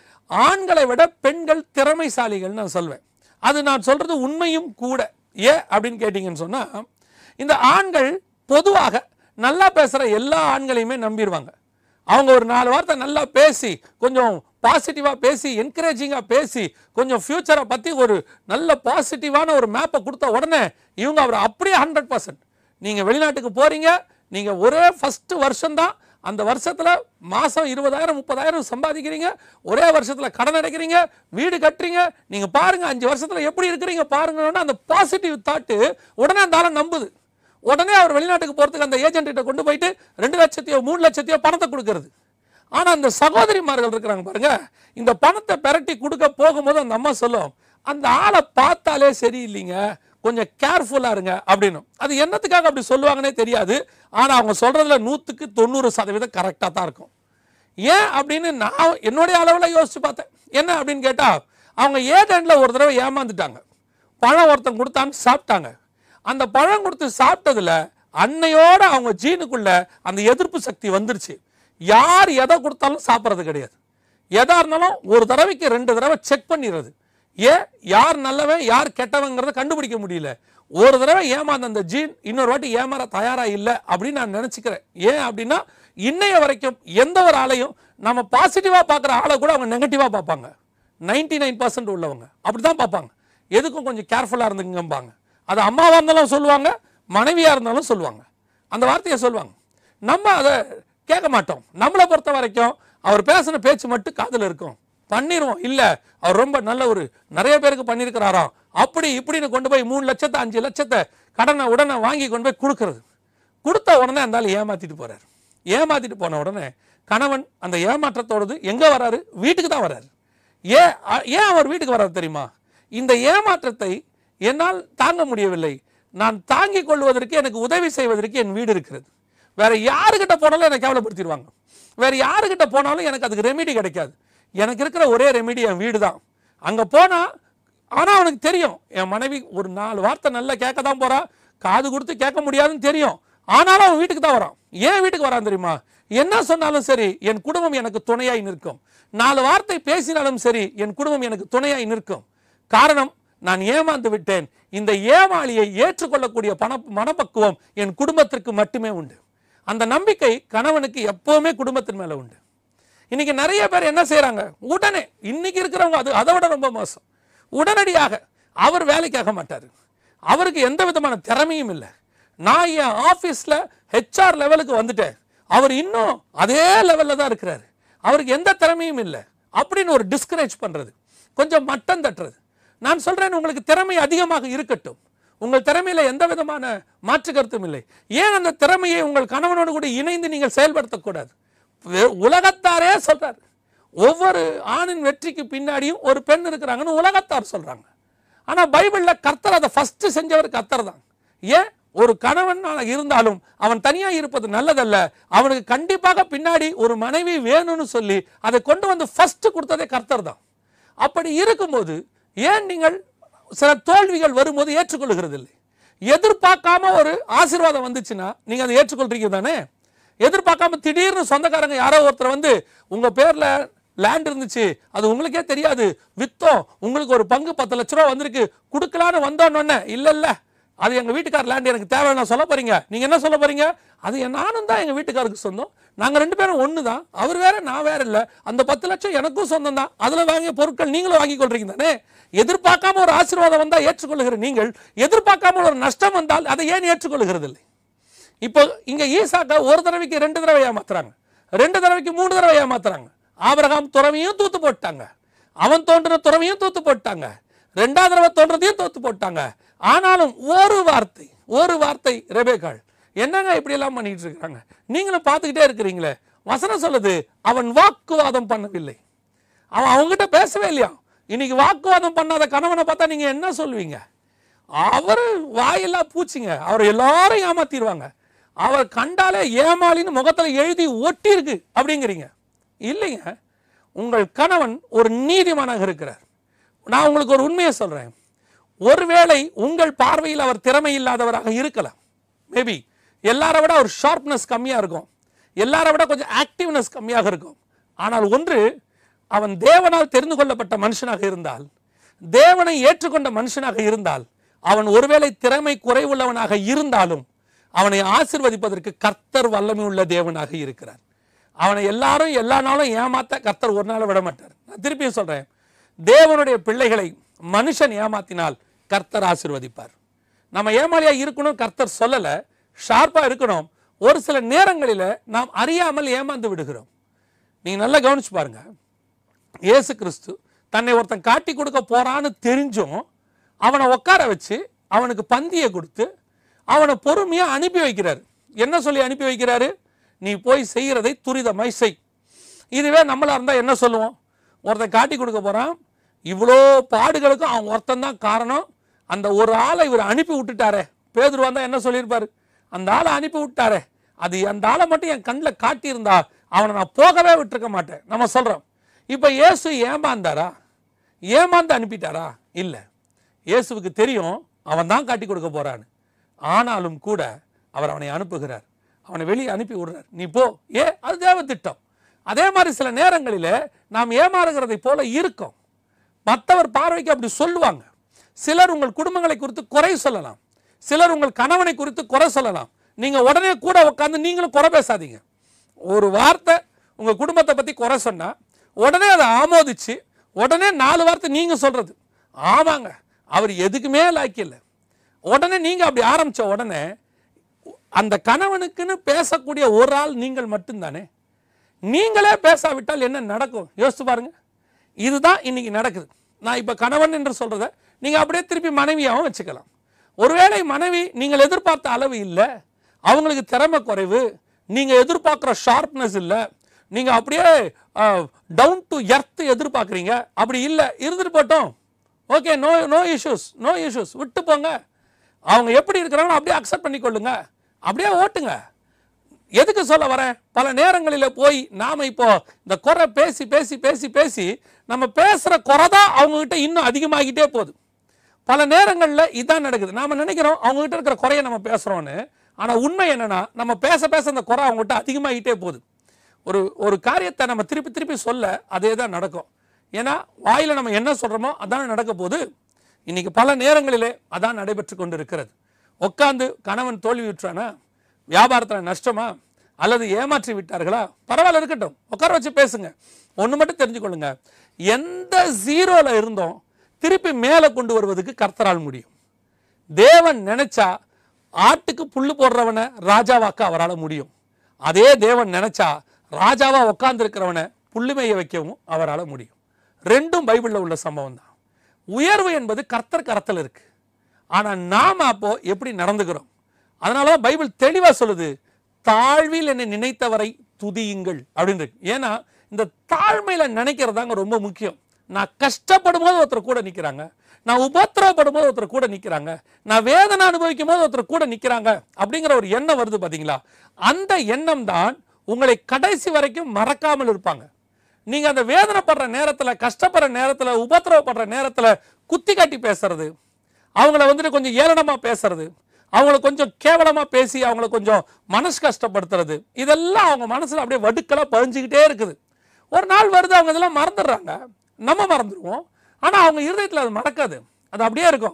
ஆண்களை விட பெண்கள் திறமைசாலிகள் நான் சொல்வேன். அது நான் சொல்கிறது உண்மையும் கூட. ஏன் அப்படின்னு கேட்டிங்கன்னு சொன்னால், இந்த ஆண்கள் பொதுவாக நல்லா பேசுகிற எல்லா ஆண்களையுமே நம்பிடுவாங்க. அவங்க ஒரு நாலு வார்த்தை நல்லா பேசி, கொஞ்சம் பாசிட்டிவாக பேசி, என்கரேஜிங்காக பேசி, கொஞ்சம் ஃப்யூச்சரை பற்றி ஒரு நல்ல பாசிட்டிவான ஒரு மேப்பை கொடுத்த உடனே இவங்க அவர் அப்படியே ஹண்ட்ரட் பர்சன்ட். நீங்கள் வெளிநாட்டுக்கு போகிறீங்க, நீங்கள் ஒரே ஃபஸ்ட்டு வருஷம்தான், அந்த வருஷத்தில் மாதம் இருபதாயிரம் முப்பதாயிரம் சம்பாதிக்கிறீங்க, ஒரே வருஷத்தில் கடன் அடைக்கிறீங்க, வீடு கட்டுறீங்க, நீங்கள் பாருங்கள் அஞ்சு வருஷத்தில் எப்படி இருக்கிறீங்க பாருங்கன்னா அந்த பாசிட்டிவ் தாட்டு உடனே அந்த ஆளை நம்புது. உடனே அவர் வெளிநாட்டுக்கு போகிறதுக்கு அந்த ஏஜென்ட்டிட்ட கொண்டு போயிட்டு ரெண்டு லட்சத்தையோ மூணு லட்சத்தையோ பணத்தை கொடுக்கறது. ஆனால் அந்த சகோதரிமார்கள் இருக்கிறாங்க பாருங்க, இந்த பணத்தை பெரட்டி கொடுக்க போகும்போது அந்த அம்மா சொல்லும், அந்த ஆளை பார்த்தாலே சரியில்லைங்க, கொஞ்சம் கேர்ஃபுல்லாக இருங்க அப்படின்னு. அது என்னத்துக்காக அப்படி சொல்லுவாங்கன்னே தெரியாது. ஆனால் அவங்க சொல்கிறதுல நூற்றுக்கு தொண்ணூறு சதவீதம் கரெக்டாக தான் இருக்கும். ஏன் அப்படின்னு நான் என்னுடைய அளவில் யோசித்து பார்த்தேன். என்ன அப்படின்னு கேட்டால், அவங்க ஏஜென்ட்டில் ஒரு தடவை ஏமாந்துட்டாங்க. பழம் ஒருத்தன் கொடுத்தான்னு சாப்பிட்டாங்க. அந்த பழம் கொடுத்து சாப்பிட்டதில் அன்னையோட அவங்க ஜீனுக்குள்ள அந்த எதிர்ப்பு சக்தி வந்துருச்சு. யார் எதை கொடுத்தாலும் சாப்பிட்றது கிடையாது. எதா இருந்தாலும் ஒரு தடவைக்கு ரெண்டு தடவை செக் பண்ணிடுறது. ஏன் யார் நல்லவன் யார் கெட்டவங்கிறத கண்டுபிடிக்க முடியல. ஒரு தடவை ஏமாந்த அந்த ஜீன் இன்னொரு வாட்டி ஏமாற தயாராக இல்லை அப்படின்னு நான் நினச்சிக்கிறேன். ஏன் அப்படின்னா இன்னைய வரைக்கும் எந்த ஒரு ஆளையும் நம்ம பாசிட்டிவாக பார்க்குற ஆளை கூட அவங்க நெகட்டிவாக பார்ப்பாங்க. நைன்டி நைன் பர்சன்ட் உள்ளவங்க அப்படி தான் பார்ப்பாங்க. எதுக்கும் கொஞ்சம் கேர்ஃபுல்லாக இருந்துங்கம்பாங்க. அது அம்மாவாக இருந்தாலும் சொல்லுவாங்க, மனைவியாக இருந்தாலும் சொல்லுவாங்க. அந்த வார்த்தையை சொல்லுவாங்க. நம்ம அதை கேட்க மாட்டோம். நம்மளை பொறுத்த வரைக்கும் அவர் பேசின பேச்சு மட்டும் காதில் இருக்கும், பண்ணிடுவோம். இல்லை அவர் ரொம்ப நல்ல ஒரு நிறைய பேருக்கு பண்ணியிருக்கிறாராம் அப்படி இப்படின்னு கொண்டு போய் மூணு லட்சத்தை அஞ்சு லட்சத்தை கடனை உடனே வாங்கி கொண்டு போய் கொடுக்கறது. கொடுத்த உடனே அந்த ஆள் ஏமாற்றிட்டு போகிறார். ஏமாற்றிட்டு போன உடனே கணவன் அந்த ஏமாற்றத்தோடது எங்கே வராரு? வீட்டுக்கு தான் வராரு. ஏன் ஏன் அவர் வீட்டுக்கு வராரு தெரியுமா? இந்த ஏமாற்றத்தை என்னால் தாங்க முடியவில்லை, நான் தாங்கிக் கொள்வதற்கு எனக்கு உதவி செய்வதற்கு என் வீடு இருக்கிறது. வேற யாருக்கிட்ட போனாலும் எனக்கு கேவலப்படுத்திடுவாங்க. வேற யாருக்கிட்ட போனாலும் எனக்கு அதுக்கு ரெமிடி கிடைக்காது. எனக்கு இருக்கிற ஒரே ரெமிடி என் வீடு தான். அங்கே போனால் ஆனால் அவனுக்கு தெரியும் என் மனைவி ஒரு நாலு வார்த்தை நல்லா கேட்க தான் போகிறா, காது கொடுத்து கேட்க முடியாதுன்னு தெரியும். ஆனாலும் அவன் வீட்டுக்கு தான் வரான். ஏன் வீட்டுக்கு வரான் தெரியுமா? என்ன சொன்னாலும் சரி என் குடும்பம் எனக்கு துணையாய் நிற்கும். நாலு வார்த்தை பேசினாலும் சரி என் குடும்பம் எனக்கு துணையாய் நிற்கும். காரணம், நான் ஏமாந்து விட்டேன். இந்த ஏமாளியை ஏற்றுக்கொள்ளக்கூடிய பண மனப்பக்குவம் என் குடும்பத்திற்கு மட்டுமே உண்டு. அந்த நம்பிக்கை கணவனுக்கு எப்பவுமே குடும்பத்தின் மேல உண்டு. இன்னைக்கு நிறைய பேர் என்ன செய்யறாங்க, உடனே இன்னைக்கு இருக்கிறவங்க அது அதை விட ரொம்ப மோசம். உடனடியாக அவர் வேலைக்காக மாட்டாரு, அவருக்கு எந்த விதமான திறமையும் இல்லை. நான் என் ஆஃபீஸில் ஹெச்ஆர் லெவலுக்கு வந்துட்டேன், அவர் இன்னும் அதே லெவலில் தான் இருக்கிறாரு, அவருக்கு எந்த திறமையும் இல்லை அப்படின்னு ஒரு டிஸ்கரேஜ் பண்ணுறது, கொஞ்சம் மட்டம் தட்டுறது. நான் சொல்கிறேன், உங்களுக்கு திறமை அதிகமாக இருக்கட்டும், உங்கள் திறமையில் எந்த விதமான மாற்று கருத்தும் இல்லை. ஏன் அந்த திறமையை உங்கள் கணவனோடு கூட இணைந்து நீங்கள் செயல்படுத்தக்கூடாது? உலகத்தாரே சொல்றார், ஒவ்வொரு ஆணின் வெற்றிக்கு பின்னாடியும் ஒரு பெண் இருக்கிறாங்கன்னு உலகத்தார் சொல்றாங்க. ஆனா பைபிள்ல கர்த்தர் அதை ஃபர்ஸ்ட் செஞ்சவர் கர்த்தர் தான். ஏன்? ஒரு கணவன் இருந்தாலும் அவன் தனியா இருப்பது நல்லதல்ல, அவனுக்கு கண்டிப்பாக பின்னாடி ஒரு மனைவி வேணும்னு சொல்லி அதை கொண்டு வந்து ஃபர்ஸ்ட் கொடுத்ததே கர்த்தர் தான். அப்படி இருக்கும்போது ஏன் நீங்கள் சில தோல்விகள் வரும்போது ஏற்றுக்கொள்கிறது இல்லை? எதிர்பார்க்காம ஒரு ஆசீர்வாதம் வந்துச்சுன்னா நீங்க அதை ஏற்றுக்கொள்றீங்க தானே? எதிர்பார்க்காம திடீர்னு சொந்தக்காரங்க யாரோ ஒருத்தர் வந்து உங்க பேர்ல லேண்ட் இருந்துச்சு, அது உங்களுக்கே தெரியாது, வித்தோம், உங்களுக்கு ஒரு பங்கு பத்து லட்ச ரூபா வந்திருக்கு, கொடுக்கலான்னு வந்தோன்னு இல்ல இல்ல அது எங்கள் வீட்டுக்கார் லேண்ட் எனக்கு தேவை நான் சொல்ல போறீங்க. நீங்கள் என்ன சொல்ல போறீங்க? அது நானும் தான் எங்கள் வீட்டுக்காருக்கு சொந்தம், நாங்கள் ரெண்டு பேரும் ஒன்று தான், அவர் வேற நான் வேற இல்லை, அந்த பத்து லட்சம் எனக்கும் சொந்தம் தான், அதில் வாங்கிய பொருட்கள் நீங்களும் வாங்கி கொள்றீங்க தானே. எதிர்பார்க்காம ஒரு ஆசீர்வாதம் வந்தால் ஏற்றுக்கொள்ளுகிற நீங்கள் எதிர்பார்க்காம ஒரு நஷ்டம் வந்தால் அதை ஏன் ஏற்றுக்கொள்ளுகிறது இல்லை? இப்போ இங்கே ஈசாக்கா ஒரு தடவைக்கு ரெண்டு தடவை ஏமாத்துறாங்க, ரெண்டு தடவைக்கு மூணு தடவை ஏமாத்துறாங்க. ஆபிரகாம் துறவையும் தூத்து போட்டாங்க, அவன் தோன்றின துறவையும் தூத்து போட்டாங்க, ரெண்டாவது தடவை தோன்றதையும் தோத்து போட்டாங்க. ஆனாலும் ஒரு வார்த்தை ஒரு வார்த்தை ரெபேக்காள் என்னங்க இப்படி எல்லாம் பண்ணிட்டு இருக்காங்க, நீங்களும் பார்த்துக்கிட்டே இருக்கிறீங்களே. வசனம் சொல்லுது அவன் வாக்குவாதம் பண்ணவில்லை, அவன் அவங்ககிட்ட பேசவே இல்லையா. இன்னைக்கு வாக்குவாதம் பண்ணாத கணவனை பார்த்தா நீங்க என்ன சொல்வீங்க? அவரு வாயெல்லாம் பூச்சிங்க, அவர் எல்லாரும் ஏமாத்திடுவாங்க, அவர் கண்டாலே ஏமாளின்னு முகத்துல எழுதி ஒட்டி இருக்கு அப்படிங்கிறீங்க. இல்லைங்க, உங்கள் கணவன் ஒரு நீதிமானாக இருக்கிறார். நான் உங்களுக்கு ஒரு உண்மையை சொல்றேன், ஒருவேளை உங்கள் பார்வையில் அவர் திறமை இல்லாதவராக இருக்கலாம், மேபி எல்லாரை விட ஒரு ஷார்ப்னஸ் கம்மியா இருக்கும், எல்லாரை விட கொஞ்சம் ஆக்டிவ்னஸ் கம்மியாக இருக்கும். ஆனால் ஒன்று, அவன் தேவனால் தெரிந்து கொள்ளப்பட்ட மனுஷனாக இருந்தால், தேவனை ஏற்றுக்கொண்ட மனுஷனாக இருந்தால், அவன் ஒருவேளை திறமை குறைவுள்ளவனாக இருந்தாலும் அவனை ஆசீர்வதிப்பதற்கு கர்த்தர் வல்லமை உள்ள தேவனாக இருக்கிறார். அவனை எல்லாரும் எல்லா நாளும் ஏமாத்த கர்த்தர் ஒரு நாள் விட மாட்டார். நான் திருப்பியும் சொல்றேன், தேவனுடைய பிள்ளைகளை மனுஷன் ஏமாத்தினால் கர்த்தர் ஆசீர்வதிப்பார். நம்ம ஏமாளியா இருக்கணும் கர்த்தர் சொல்லல, ஷார்ப்பா இருக்கணும். ஒரு சில நேரங்களில் நாம் அறியாமல் ஏமாந்து விடுகிறோம். நீங்க நல்லா கவனிச்சு பாருங்க, இயேசு கிறிஸ்து தன்னை ஒருத்தன் காட்டி கொடுக்க போறான்னு தெரிஞ்சும் அவனை உட்கார வச்சு அவனுக்கு பந்தியை கொடுத்து அவனை பொறுமையா அனுப்பி வைக்கிறாரு. என்ன சொல்லி அனுப்பி வைக்கிறாரு? நீ போய் செய்கிறதை துரிதமாய் செய். இதுவே நம்மளா இருந்தா என்ன சொல்லுவோம்? ஒருத்தன் காட்டி கொடுக்க போறான், இவ்வளோ பாடுகளுக்கும் அவன் ஒருத்தன் தான் காரணம், அந்த ஒரு ஆளை இவர் அனுப்பி விட்டுட்டாரே. பேதுரு வந்தா என்ன சொல்லியிருப்பாரு? அந்த ஆளை அனுப்பி விட்டாரே, அது அந்த ஆளை மட்டும் என் கண்ணில் காட்டியிருந்தா அவனை நான் போகவே விட்டுருக்க மாட்டேன் நம்ம சொல்றோம். இப்ப இயேசு ஏமாந்தாரா? ஏமாந்து அனுப்பிட்டாரா? இல்ல, இயேசுவுக்கு தெரியும் அவன் தான் காட்டி கொடுக்க போறான்னு. ஆனாலும் கூட அவர் அவனை அனுப்புகிறார், அவனை வெளியே அனுப்பி விடுறார், நீ போ. ஏ, அது தேவ திட்டம். அதே மாதிரி சில நேரங்களில் நாம் ஏமாறுகிறதை போல இருக்கும். மற்றவர் பார்வைக்கு அப்படி சொல்லுவாங்க. சிலர் உங்கள் குடும்பங்களை குறித்து குறை சொல்லலாம், சிலர் உங்கள் கணவனை குறித்து குறை சொல்லலாம். நீங்க உடனே கூட உட்காந்து நீங்களும் குறை பேசாதீங்க. ஒரு வார்த்தை உங்க குடும்பத்தை பத்தி குறை சொன்னா உடனே அதை ஆமோதிச்சு உடனே நாலு வார்த்தை நீங்க சொல்றது, ஆமாங்க அவர் எதுக்குமே லாய்க்கு இல்லை. உடனே நீங்க அப்படி ஆரம்பிச்ச உடனே அந்த கணவனுக்குன்னு பேசக்கூடிய ஒரு ஆள் நீங்கள் மட்டும்தானே. நீங்களே பேசாவிட்டால் என்ன நடக்கும் யோசிச்சு பாருங்க. இதுதான் இன்னைக்கு நடக்குது. நான் இப்ப கணவன் என்று சொல்றத நீங்க அப்படியே திருப்பி மனைவியாகவும் வச்சுக்கலாம். ஒருவேளை மனைவி நீங்கள் எதிர்பார்த்த அளவு இல்லை, அவங்களுக்கு திறமை குறைவு, நீங்க எதிர்பார்க்கிற ஷார்ப்னஸ் இல்லை, நீங்க அப்படியே டவுன் டு எர்த் எதிர்பார்க்குறீங்க. அப்படி இல்லை, இருந்துட்டு போட்டோம், okay, no no issues no issues விட்டு போங்க. அவங்க எப்படி இருக்கிறாங்களோ அப்படியே அக்செப்ட் பண்ணிக்கொள்ளுங்க, அப்படியே ஓட்டுங்க. எதுக்கு சொல்ல வரேன்? பல நேரங்களில் போய் நாம இப்போ இந்த குறை பேசி பேசி பேசி பேசி நம்ம பேசுற குறை தான் அவங்க கிட்ட இன்னும் அதிகமாகிட்டே போகுது. பல நேரங்களில் இதான் நடக்குது. நாம நினைக்கிறோம் அவங்க கிட்ட இருக்கிற குறையை நம்ம பேசுறோம்னு, ஆனா உண்மை என்னன்னா நம்ம பேச பேச அந்த குறை அவங்க கிட்ட அதிகமாகிட்டே போகுது. ஒரு ஒரு காரியத்தை நம்ம திருப்பி திருப்பி சொல்ல அதே தான் நடக்கும். ஏன்னா வாயில நம்ம என்ன சொல்றோமோ அதான் நடக்க போகுது. இன்னைக்கு பல நேரங்களிலே அதான் நடைபெற்று கொண்டு இருக்கிறது. உட்காந்து கணவன் தோல்வி விட்டுறானா, வியாபாரத்தில் நஷ்டமா, அல்லது ஏமாற்றி விட்டார்களா, பரவாயில்ல இருக்கட்டும், உட்கார வச்சு பேசுங்க. ஒன்று மட்டும் தெரிஞ்சுக்கொள்ளுங்க, எந்த ஜீரோல இருந்தோம் திருப்பி மேலே கொண்டு வருவதற்கு கர்த்தரால் முடியும். தேவன் நினைச்சா ஆட்டுக்கு புல்லு போடுறவனை ராஜாவாக்க அவரால் முடியும். அதே தேவன் நினைச்சா ராஜாவா உட்கார்ந்து இருக்கிறவனை புல்லுமைய வைக்கவும் அவரால் முடியும். ரெண்டும் பைபிளில் உள்ள சம்பவம் தான். உயர்வு என்பது கர்த்தர் கரத்தில் இருக்கு. ஆனா நாம அப்போ எப்படி நடந்துக்கிறோம்? அதனாலதான் பைபிள் தெளிவா சொல்லுது, தாழ்வில் என்னை நினைத்தவரை துதியுங்கள் அப்படின்னு இருக்கு. ஏன்னா இந்த தாழ்மையில நினைக்கிறதாங்க ரொம்ப முக்கியம். நான் கஷ்டப்படும் போது ஒருத்தர் கூட நிக்கிறாங்க, நான் உபத்திரவப்படும் போது ஒருத்தர் கூட நிக்கிறாங்க, நான் வேதனை அனுபவிக்கும் போது ஒருத்தர் கூட நிக்கிறாங்க அப்படிங்கிற ஒரு எண்ணம் வருது பாத்தீங்களா? அந்த எண்ணம் தான் உங்களை கடைசி வரைக்கும் மறக்காமல் இருப்பாங்க. நீங்க அந்த வேதனைப்படுற நேரத்துல, கஷ்டப்படுற நேரத்துல, உபத்திரவப்படுற நேரத்துல குத்தி காட்டி பேசுறது, அவங்கள வந்துட்டு கொஞ்சம் ஏளனமா பேசுறது, அவங்கள கொஞ்சம் கேவலமா பேசி அவங்கள கொஞ்சம் மனசு கஷ்டப்படுத்துறது, இதெல்லாம் அவங்க மனசுல அப்படியே வடுக்களா பதிஞ்சுக்கிட்டே இருக்குது. ஒரு நாள் வருது அவங்க இதெல்லாம் மறந்துடுறாங்க, நம்ம மறந்துடுவோம். ஆனா அவங்க இருதயத்தில் அது மறக்காது, அது அப்படியே இருக்கும்.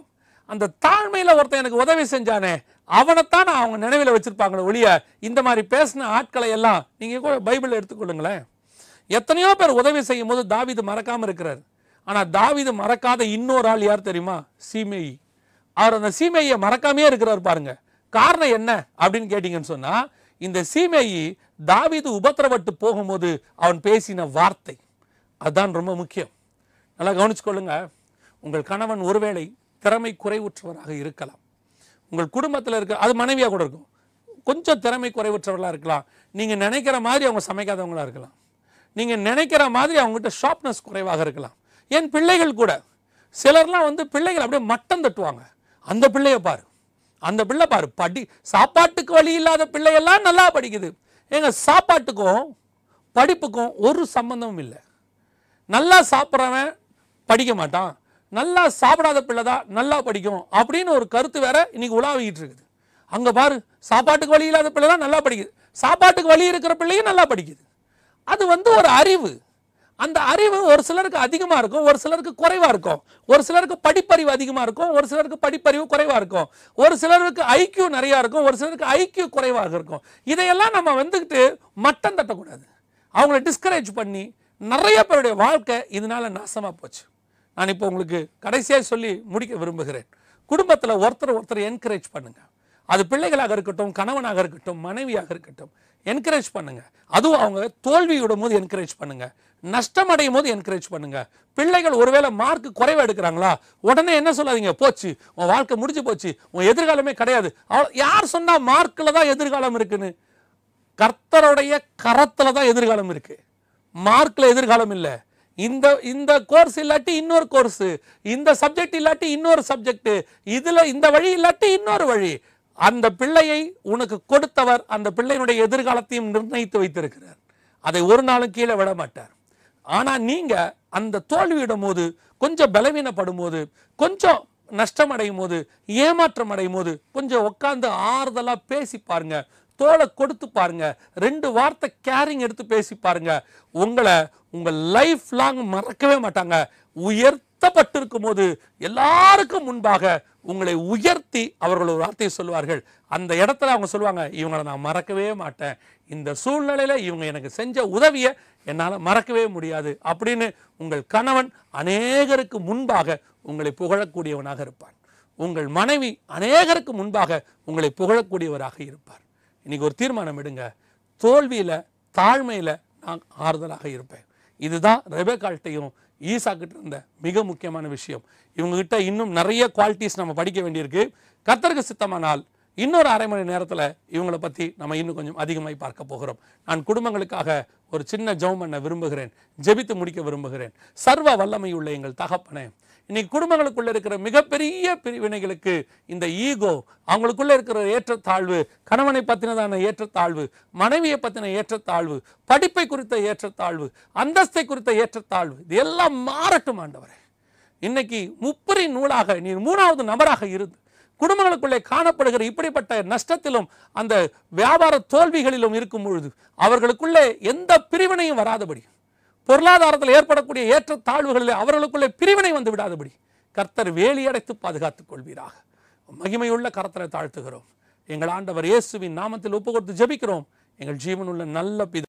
அந்த தாழ்மையில ஒருத்தன் எனக்கு உதவி செஞ்சானே அவனைத்தான் அவங்க நினைவில் வச்சிருப்பாங்களே ஒழிய இந்த மாதிரி பேசின ஆட்களை எல்லாம் நீங்க கூட பைபிள் எடுத்துக்கொள்ளுங்களேன். எத்தனையோ பேர் உதவி செய்யும் போது தாவீது மறக்காம இருக்கிறார். ஆனா தாவீது மறக்காத இன்னொரு ஆள் யார் தெரியுமா? சீமேயி. அவர் அந்த சீமேயை மறக்காமையே இருக்கிறார் பாருங்க. காரணம் என்ன அப்படின்னு கேட்டீங்கன்னு சொன்னா, இந்த சீமேயி தாவீது உபத்திரவட்டு போகும்போது அவன் பேசின வார்த்தை அதுதான் ரொம்ப முக்கியம். நல்லா கவனிச்சுக்கொள்ளுங்க. உங்கள் கணவன் ஒருவேளை திறமை குறைவுற்றவராக இருக்கலாம். உங்கள் குடும்பத்தில் இருக்க அது மனைவியாக கூட இருக்கும். கொஞ்சம் திறமை குறைவுற்றவர்களாக இருக்கலாம். நீங்கள் நினைக்கிற மாதிரி அவங்க சமைக்காதவங்களா இருக்கலாம். நீங்கள் நினைக்கிற மாதிரி அவங்ககிட்ட ஷார்ப்னஸ் குறைவாக இருக்கலாம். என் பிள்ளைகள் கூட சிலர்லாம் வந்து பிள்ளைகள் அப்படியே மட்டம் தட்டுவாங்க. அந்த பிள்ளையை பாரு, அந்த பிள்ளை பாரு, படி சாப்பாட்டுக்கு வழி இல்லாத பிள்ளையெல்லாம் நல்லா படிக்குது. ஏங்க சாப்பாட்டுக்கும் படிப்புக்கும் ஒரு சம்பந்தமும் இல்லை. நல்லா சாப்பிட்றவன் படிக்க மாட்டான், நல்லா சாப்பிடாத பிள்ளை தான் நல்லா படிக்கும் அப்படின்னு ஒரு கருத்து வேற இன்னைக்கு உலாவிக்கிட்டு இருக்குது. அங்கே பாரு, சாப்பாட்டுக்கு வழி இல்லாத பிள்ளை தான் நல்லா படிக்குது, சாப்பாட்டுக்கு வழி இருக்கிற பிள்ளையும் நல்லா படிக்குது. அது வந்து ஒரு அறிவு. அந்த அறிவு ஒரு சிலருக்கு அதிகமாக இருக்கும், ஒரு சிலருக்கு குறைவாக இருக்கும். ஒரு சிலருக்கு படிப்பறிவு அதிகமாக இருக்கும், ஒரு சிலருக்கு படிப்பறிவு குறைவாக இருக்கும். ஒரு சிலருக்கு ஐக்கியூ நிறையா இருக்கும், ஒரு சிலருக்கு ஐக்கியூ குறைவாக இருக்கும். இதையெல்லாம் நம்ம வந்துக்கிட்டு மட்டம் தட்டக்கூடாது. அவங்கள டிஸ்கரேஜ் பண்ணி நிறைய பேருடைய வாழ்க்கை இதனால நாசமாக போச்சு. நான் இப்போ உங்களுக்கு கடைசியாக சொல்லி முடிக்க விரும்புகிறேன். குடும்பத்தில் ஒருத்தர் ஒருத்தர் என்கரேஜ் பண்ணுங்க. அது பிள்ளைகளாக இருக்கட்டும், கணவனாக இருக்கட்டும், மனைவியாக இருக்கட்டும், என்கரேஜ் பண்ணுங்க. அதுவும் அவங்க தோல்வியோடும் போது என்கரேஜ் பண்ணுங்க, நஷ்டம் அடையும் போது என்கரேஜ் பண்ணுங்க. பிள்ளைகள் ஒருவேளை மார்க் குறைவா எடுக்கிறாங்களா, உடனே என்ன சொல்லாதீங்க, போச்சு உன் வாழ்க்கை முடிஞ்சு போச்சு, உன் எதிர்காலமே கிடையாது. யார் சொன்னா மார்க்ல தான் எதிர்காலம் இருக்குன்னு? கர்த்தருடைய கரத்துல தான் எதிர்காலம் இருக்கு, மார்க்ல எதிர்காலம் இல்லை. இந்த இந்த கோர்ஸ் இல்லாட்டி இன்னொரு கோர்ஸ், இந்த சப்ஜெக்ட் இல்லாட்டி இன்னொரு சப்ஜெக்ட், இதுல இந்த வழி இல்லாட்டி இன்னொரு வழி. அந்த பிள்ளையை உனக்கு கொடுத்தவர் அந்த பிள்ளையினுடைய எதிர்காலத்தையும் நிர்ணயித்து வைத்திருக்கிறார். அதை ஒரு நாளும் கீழே விட மாட்டார். ஆனா நீங்க அந்த தோல்வியிடும் போது, கொஞ்சம் பலவீனப்படும் போது, கொஞ்சம் நஷ்டம் அடையும் போது, ஏமாற்றம் அடையும் போது கொஞ்சம் உட்கார்ந்து ஆறுதலா பேசி பாருங்க, தோளை கொடுத்து பாருங்க, ரெண்டு வார்த்தை கேரிங் எடுத்து பேசி பாருங்க. உங்களை உங்க லைஃப் லாங் மறக்கவே மாட்டாங்க. உயர்த்தப்பட்டிருக்கும் போது எல்லாருக்கும் முன்பாக உங்களை உயர்த்தி அவர்கள் ஒரு வார்த்தையை சொல்வார்கள். அந்த இடத்துல அவங்க சொல்லுவாங்க, இவங்களை நான் மறக்கவே மாட்டேன், இந்த சூழ்நிலையில இவங்க எனக்கு செஞ்ச உதவியை என்னால் மறக்கவே முடியாது அப்படின்னு உங்கள் கணவன் அநேகருக்கு முன்பாக உங்களை புகழக்கூடியவனாக இருப்பார். உங்கள் மனைவி அநேகருக்கு முன்பாக உங்களை புகழக்கூடியவராக இருப்பார். இன்னைக்கு ஒரு தீர்மானம் எடுங்க, தோல்வியில தாழ்மையில நான் ஆறுதலாக இருப்பேன். இதுதான் ரெபெக்காள்கிட்டையும் ஈசாக்கிட்ட இருந்த மிக முக்கியமான விஷயம். இவங்க கிட்ட இன்னும் நிறைய குவாலிட்டிஸ் நம்ம படிக்க வேண்டியிருக்கு. கர்த்தருக்கு சித்தமானால் இன்னொரு அரை மணி நேரத்தில் இவங்களை பற்றி நம்ம இன்னும் கொஞ்சம் அதிகமாய் பார்க்க போகிறோம். நான் குடும்பங்களுக்காக ஒரு சின்ன ஜெபம் பண்ண விரும்புகிறேன், ஜெபித்து முடிக்க விரும்புகிறேன். சர்வ வல்லமை உள்ள எங்கள் தகப்பனே, இன்னைக்கு குடும்பங்களுக்குள்ள இருக்கிற மிகப்பெரிய பிரிவினைகளுக்கு இந்த ஈகோ, அவங்களுக்குள்ள இருக்கிற ஏற்றத்தாழ்வு, கணவனை பற்றினதான ஏற்றத்தாழ்வு, மனைவியை பற்றின ஏற்றத்தாழ்வு, படிப்பை குறித்த ஏற்றத்தாழ்வு, அந்தஸ்தை குறித்த ஏற்றத்தாழ்வு, இது எல்லாம் மாறட்டும் ஆண்டவரே. இன்னைக்கு முப்பரி நூலாக நீர் மூணாவது நபராக இருந்து குடும்பங்களுக்குள்ளே காணப்படுகிற இப்படிப்பட்ட நஷ்டத்திலும் அந்த வியாபார தோல்விகளிலும் இருக்கும் பொழுது அவர்களுக்குள்ளே எந்த பிரிவினையும் வராதபடி, பொருளாதாரத்தில் ஏற்படக்கூடிய ஏற்ற தாழ்வுகளில் அவர்களுக்குள்ளே பிரிவினை வந்து விடாதபடி கர்த்தர் வேலியடைத்து பாதுகாத்துக் கொள்வீராக. மகிமையுள்ள கர்த்தரை தாழ்த்துகிறோம். எங்கள் ஆண்டவர் இயேசுவின் நாமத்தில் ஒப்பு கொடுத்து ஜெபிக்கிறோம். எங்கள் ஜீவனுள்ள நல்ல பிதா.